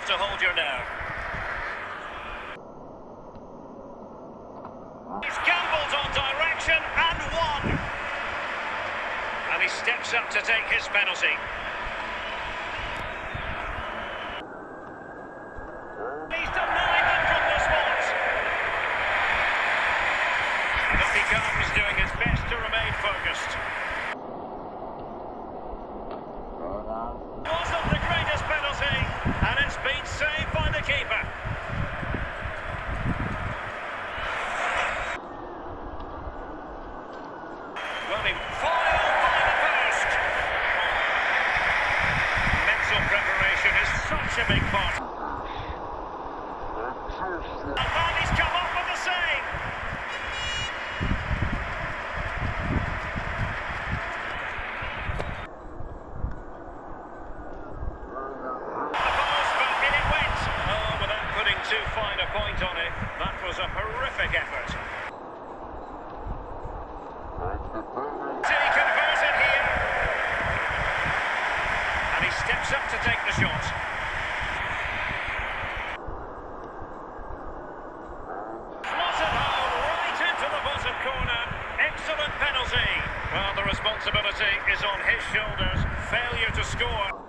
to hold your nerve. He's gambled on direction and won. And he steps up to take his penalty. He's denied them from the spot. And up he comes, doing his best to remain focused. Wasn't the greatest penalty, and it's been saved by the keeper. Well, he foiled by the post. Mental preparation is such a big part. And he's come up with the save. Too fine a point on it. That was a horrific effort. He converted here. And he steps up to take the shot. Slotted home right into the bottom corner. Excellent penalty. Well, the responsibility is on his shoulders. Failure to score.